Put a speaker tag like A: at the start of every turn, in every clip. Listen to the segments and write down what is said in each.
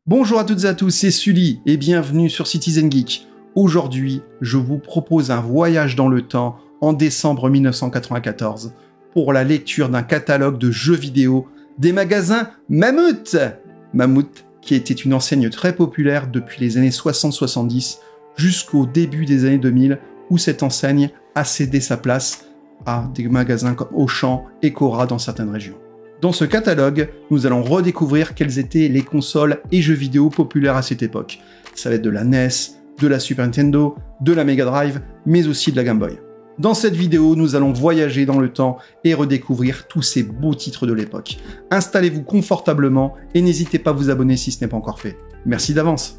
A: Bonjour à toutes et à tous, c'est Sully et bienvenue sur Citizen Geek. Aujourd'hui, je vous propose un voyage dans le temps en décembre 1994 pour la lecture d'un catalogue de jeux vidéo des magasins Mammouth. Mammouth, qui était une enseigne très populaire depuis les années 60-70 jusqu'au début des années 2000 où cette enseigne a cédé sa place à des magasins comme Auchan et Cora dans certaines régions. Dans ce catalogue, nous allons redécouvrir quelles étaient les consoles et jeux vidéo populaires à cette époque. Ça va être de la NES, de la Super Nintendo, de la Mega Drive, mais aussi de la Game Boy. Dans cette vidéo, nous allons voyager dans le temps et redécouvrir tous ces beaux titres de l'époque. Installez-vous confortablement et n'hésitez pas à vous abonner si ce n'est pas encore fait. Merci d'avance.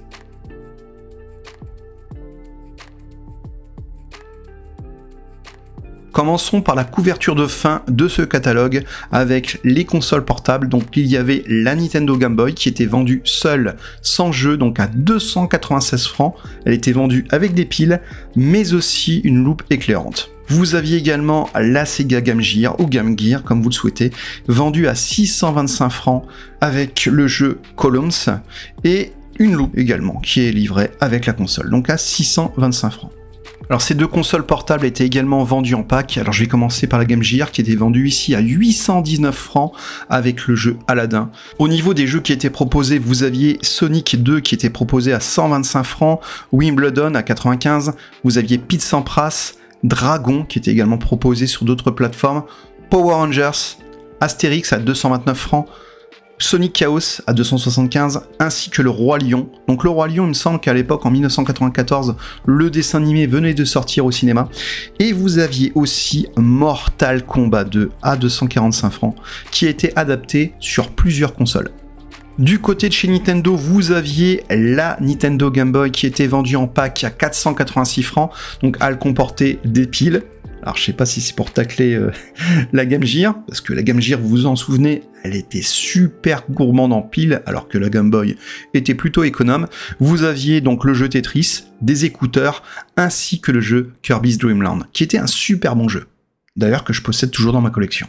A: Commençons par la couverture de fin de ce catalogue avec les consoles portables. Donc il y avait la Nintendo Game Boy qui était vendue seule, sans jeu, donc à 296 francs. Elle était vendue avec des piles, mais aussi une loupe éclairante. Vous aviez également la Sega Game Gear, ou Game Gear comme vous le souhaitez, vendue à 625 francs avec le jeu Columns, et une loupe également qui est livrée avec la console, donc à 625 francs. Alors ces deux consoles portables étaient également vendues en pack. Alors je vais commencer par la Game Gear qui était vendue ici à 819 francs avec le jeu Aladdin. Au niveau des jeux qui étaient proposés, vous aviez Sonic 2 qui était proposé à 125 francs, Wimbledon à 95, vous aviez Pete Sampras, Dragon qui était également proposé sur d'autres plateformes, Power Rangers, Astérix à 229 francs, Sonic Chaos à 275, ainsi que le Roi Lion. Donc le Roi Lion, il me semble qu'à l'époque, en 1994, le dessin animé venait de sortir au cinéma. Et vous aviez aussi Mortal Kombat 2 à 245 francs, qui a été adapté sur plusieurs consoles. Du côté de chez Nintendo, vous aviez la Nintendo Game Boy qui était vendue en pack à 486 francs, donc elle comportait des piles. Alors je sais pas si c'est pour tacler la Game Gear, parce que la Game Gear, vous vous en souvenez, elle était super gourmande en piles, alors que la Game Boy était plutôt économe. Vous aviez donc le jeu Tetris, des écouteurs, ainsi que le jeu Kirby's Dream Land, qui était un super bon jeu. D'ailleurs que je possède toujours dans ma collection.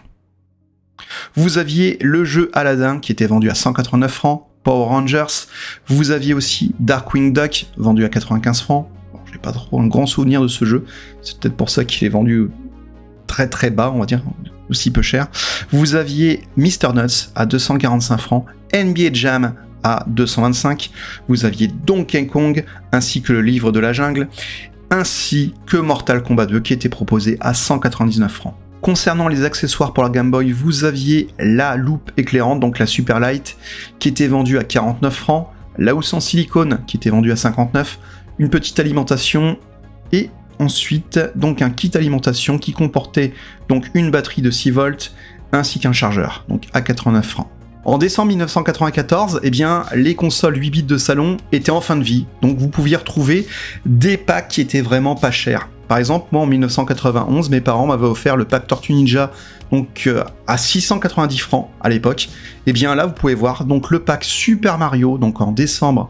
A: Vous aviez le jeu Aladdin, qui était vendu à 189 francs, Power Rangers. Vous aviez aussi Darkwing Duck, vendu à 95 francs. J'ai pas trop un grand souvenir de ce jeu, c'est peut-être pour ça qu'il est vendu très très bas, on va dire, aussi peu cher. Vous aviez Mr Nuts à 245 francs, NBA Jam à 225, vous aviez Donkey Kong, ainsi que le livre de la jungle, ainsi que Mortal Kombat 2 qui était proposé à 199 francs. Concernant les accessoires pour la Game Boy, vous aviez la loupe éclairante, donc la Super Light, qui était vendue à 49 francs, la housse en silicone qui était vendue à 59, une petite alimentation et ensuite donc un kit alimentation qui comportait donc une batterie de 6 volts ainsi qu'un chargeur, donc à 89 francs. En décembre 1994, eh bien, les consoles 8 bits de salon étaient en fin de vie, donc vous pouviez retrouver des packs qui étaient vraiment pas chers. Par exemple, moi en 1991, mes parents m'avaient offert le pack Tortue Ninja donc à 690 francs à l'époque. Et bien là, vous pouvez voir donc le pack Super Mario, donc en décembre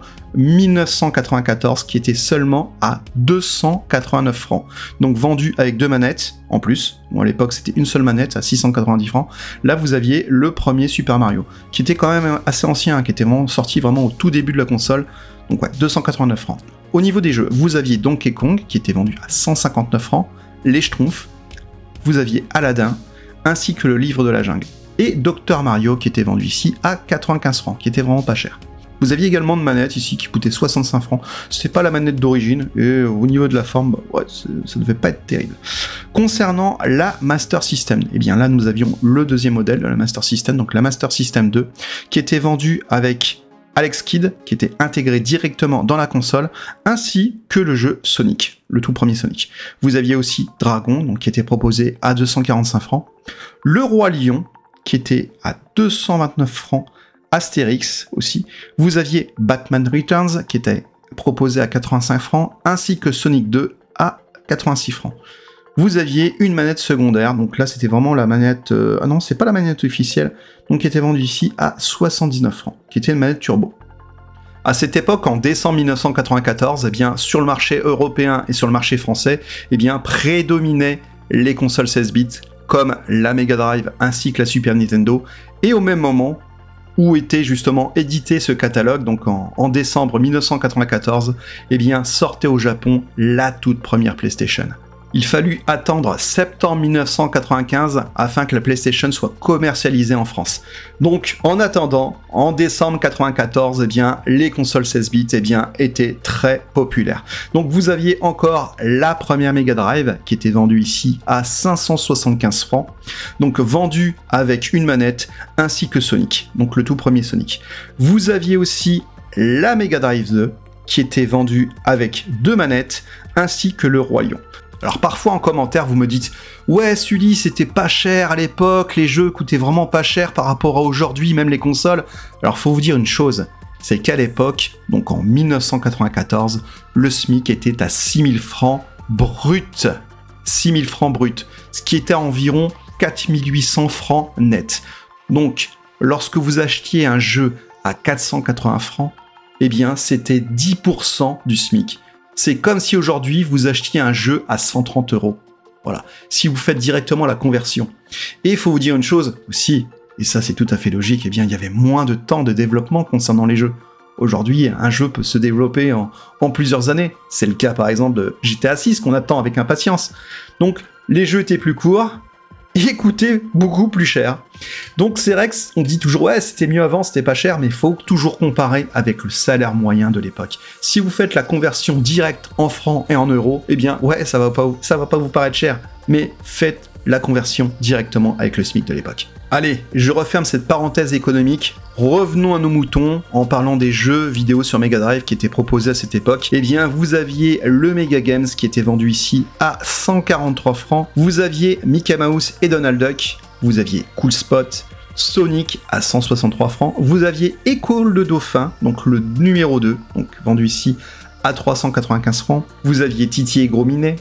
A: 1994, qui était seulement à 289 francs. Donc vendu avec deux manettes en plus. Bon, à l'époque, c'était une seule manette à 690 francs. Là, vous aviez le premier Super Mario, qui était quand même assez ancien, qui était vraiment sorti vraiment au tout début de la console. Donc ouais, 289 francs. Au niveau des jeux, vous aviez Donkey Kong, qui était vendu à 159 francs, les Schtroumpfs, vous aviez Aladdin, ainsi que le livre de la jungle. Et Dr Mario, qui était vendu ici à 95 francs, qui était vraiment pas cher. Vous aviez également une manette ici qui coûtait 65 francs. C'était pas la manette d'origine, et au niveau de la forme, ouais, ça devait pas être terrible. Concernant la Master System, eh bien là nous avions le deuxième modèle de la Master System, donc la Master System 2, qui était vendue avec Alex Kidd, qui était intégré directement dans la console, ainsi que le jeu Sonic, le tout premier Sonic. Vous aviez aussi Dragon, donc qui était proposé à 245 francs, le Roi Lion, qui était à 229 francs, Astérix aussi. Vous aviez Batman Returns, qui était proposé à 85 francs, ainsi que Sonic 2 à 86 francs. Vous aviez une manette secondaire, donc là c'était vraiment la manette... Ah non, c'est pas la manette officielle, donc qui était vendue ici à 79 francs, qui était une manette turbo. À cette époque, en décembre 1994, eh bien, sur le marché européen et sur le marché français, eh bien, prédominaient les consoles 16 bits, comme la Mega Drive ainsi que la Super Nintendo, et au même moment, où était justement édité ce catalogue, donc en décembre 1994, eh bien sortait au Japon la toute première PlayStation. Il fallut attendre septembre 1995 afin que la PlayStation soit commercialisée en France. Donc, en attendant, en décembre 1994, eh bien, les consoles 16 bits eh bien, étaient très populaires. Donc, vous aviez encore la première Mega Drive qui était vendue ici à 575 francs. Donc, vendue avec une manette ainsi que Sonic. Donc, le tout premier Sonic. Vous aviez aussi la Mega Drive 2 qui était vendue avec 2 manettes ainsi que le Roi Lion. Alors parfois en commentaire vous me dites « Ouais Sully c'était pas cher à l'époque, les jeux coûtaient vraiment pas cher par rapport à aujourd'hui, même les consoles ». Alors faut vous dire une chose, c'est qu'à l'époque, donc en 1994, le SMIC était à 6000 francs brut. 6000 francs brut, ce qui était à environ 4800 francs net. Donc lorsque vous achetiez un jeu à 480 francs, eh bien c'était 10% du SMIC. C'est comme si aujourd'hui vous achetiez un jeu à 130 €. Voilà, si vous faites directement la conversion. Et il faut vous dire une chose aussi, et ça c'est tout à fait logique, eh bien il y avait moins de temps de développement concernant les jeux. Aujourd'hui, un jeu peut se développer en plusieurs années. C'est le cas par exemple de GTA 6 qu'on attend avec impatience. Donc les jeux étaient plus courts, et coûtait beaucoup plus cher. Donc c'est vrai qu'on dit toujours ouais c'était mieux avant, c'était pas cher, mais il faut toujours comparer avec le salaire moyen de l'époque. Si vous faites la conversion directe en francs et en euros, eh bien ouais ça va pas vous paraître cher, mais faites la conversion directement avec le SMIC de l'époque. Allez, je referme cette parenthèse économique. Revenons à nos moutons en parlant des jeux vidéo sur Mega Drive qui étaient proposés à cette époque. Eh bien, vous aviez le Mega Games qui était vendu ici à 143 francs. Vous aviez Mickey Mouse et Donald Duck. Vous aviez Cool Spot, Sonic à 163 francs. Vous aviez École de Dauphin, donc le numéro 2, donc vendu ici à 395 francs. Vous aviez Titi et Gros Minet,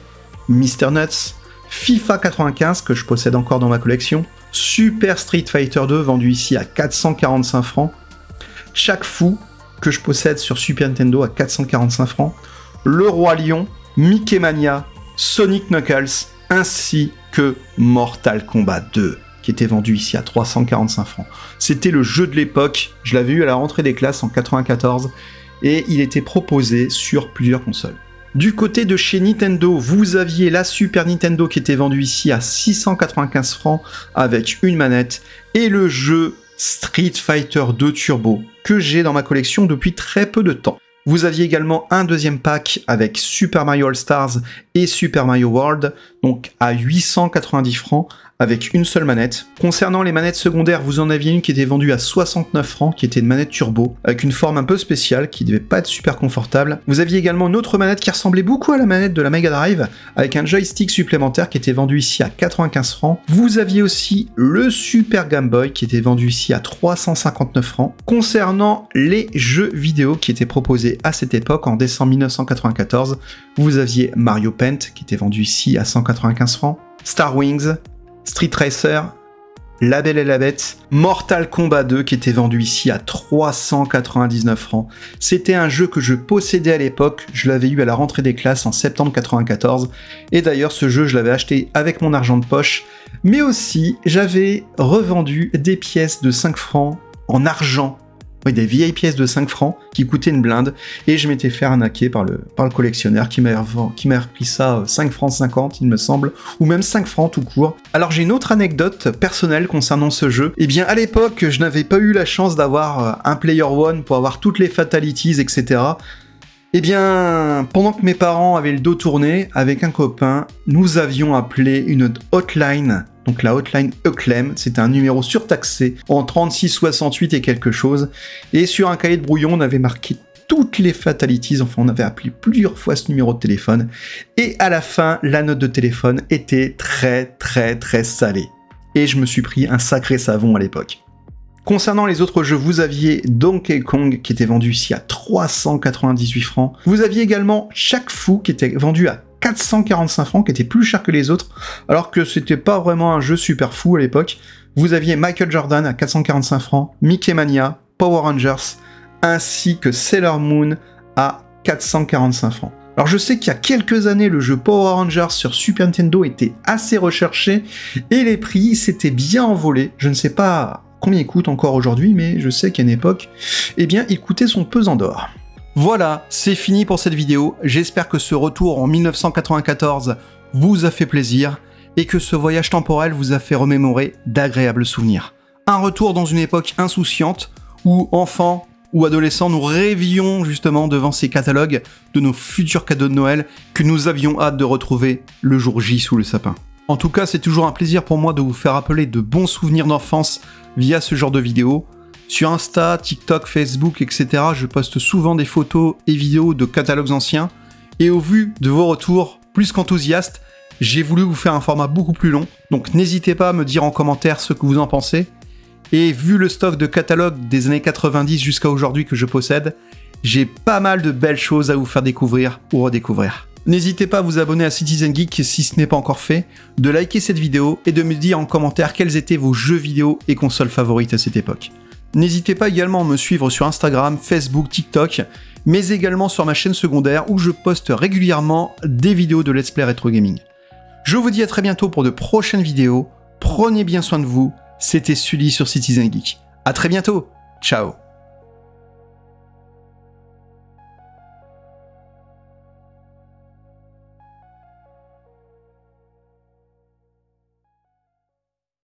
A: Mr Nuts, FIFA 95 que je possède encore dans ma collection. Super Street Fighter 2 vendu ici à 445 francs. Shaq Fu que je possède sur Super Nintendo à 445 francs. Le Roi Lion, Mickey Mania, Sonic Knuckles ainsi que Mortal Kombat 2 qui était vendu ici à 345 francs. C'était le jeu de l'époque, je l'avais eu à la rentrée des classes en 94 et il était proposé sur plusieurs consoles. Du côté de chez Nintendo, vous aviez la Super Nintendo qui était vendue ici à 695 francs avec une manette et le jeu Street Fighter 2 Turbo que j'ai dans ma collection depuis très peu de temps. Vous aviez également un deuxième pack avec Super Mario All Stars et Super Mario World, donc à 890 francs avec une seule manette. Concernant les manettes secondaires, vous en aviez une qui était vendue à 69 francs, qui était une manette turbo, avec une forme un peu spéciale, qui devait pas être super confortable. Vous aviez également une autre manette qui ressemblait beaucoup à la manette de la Mega Drive, avec un joystick supplémentaire qui était vendu ici à 95 francs. Vous aviez aussi le Super Game Boy qui était vendu ici à 359 francs. Concernant les jeux vidéo qui étaient proposés à cette époque, en décembre 1994, vous aviez Mario Paint qui était vendu ici à 195 francs, Star Wings, Street Racer, La Belle et la Bête, Mortal Kombat 2 qui était vendu ici à 399 francs. C'était un jeu que je possédais à l'époque, je l'avais eu à la rentrée des classes en septembre 94, et d'ailleurs ce jeu je l'avais acheté avec mon argent de poche, mais aussi j'avais revendu des pièces de 5 francs en argent. Oui, des vieilles pièces de 5 francs qui coûtaient une blinde, et je m'étais fait arnaquer par le collectionneur qui m'a repris ça 5 francs 50 il me semble, ou même 5 francs tout court. Alors j'ai une autre anecdote personnelle concernant ce jeu. Eh bien à l'époque je n'avais pas eu la chance d'avoir un Player One pour avoir toutes les fatalities etc. Eh bien, pendant que mes parents avaient le dos tourné, avec un copain, nous avions appelé une hotline, donc la hotline Eclem, c'était un numéro surtaxé en 3668 et quelque chose, et sur un cahier de brouillon, on avait marqué toutes les fatalities, enfin on avait appelé plusieurs fois ce numéro de téléphone, et à la fin, la note de téléphone était très salée. Et je me suis pris un sacré savon à l'époque. Concernant les autres jeux, vous aviez Donkey Kong qui était vendu ici à 398 francs. Vous aviez également Shaq Fu qui était vendu à 445 francs, qui était plus cher que les autres, alors que c'était pas vraiment un jeu super fou à l'époque. Vous aviez Michael Jordan à 445 francs, Mickey Mania, Power Rangers, ainsi que Sailor Moon à 445 francs. Alors je sais qu'il y a quelques années, le jeu Power Rangers sur Super Nintendo était assez recherché, et les prix s'étaient bien envolés. Je ne sais pas combien il coûte encore aujourd'hui, mais je sais qu'à une époque, eh bien, il coûtait son pesant d'or. Voilà, c'est fini pour cette vidéo. J'espère que ce retour en 1994 vous a fait plaisir et que ce voyage temporel vous a fait remémorer d'agréables souvenirs. Un retour dans une époque insouciante où, enfants ou adolescents, nous rêvions justement devant ces catalogues de nos futurs cadeaux de Noël que nous avions hâte de retrouver le jour J sous le sapin. En tout cas, c'est toujours un plaisir pour moi de vous faire rappeler de bons souvenirs d'enfance via ce genre de vidéos. Sur Insta, TikTok, Facebook, etc., je poste souvent des photos et vidéos de catalogues anciens. Et au vu de vos retours plus qu'enthousiastes, j'ai voulu vous faire un format beaucoup plus long. Donc n'hésitez pas à me dire en commentaire ce que vous en pensez. Et vu le stock de catalogues des années 90 jusqu'à aujourd'hui que je possède, j'ai pas mal de belles choses à vous faire découvrir ou redécouvrir. N'hésitez pas à vous abonner à Citizen Geek si ce n'est pas encore fait, de liker cette vidéo et de me dire en commentaire quels étaient vos jeux vidéo et consoles favorites à cette époque. N'hésitez pas également à me suivre sur Instagram, Facebook, TikTok, mais également sur ma chaîne secondaire où je poste régulièrement des vidéos de Let's Play Retro Gaming. Je vous dis à très bientôt pour de prochaines vidéos, prenez bien soin de vous, c'était Sully sur Citizen Geek. A très bientôt, ciao.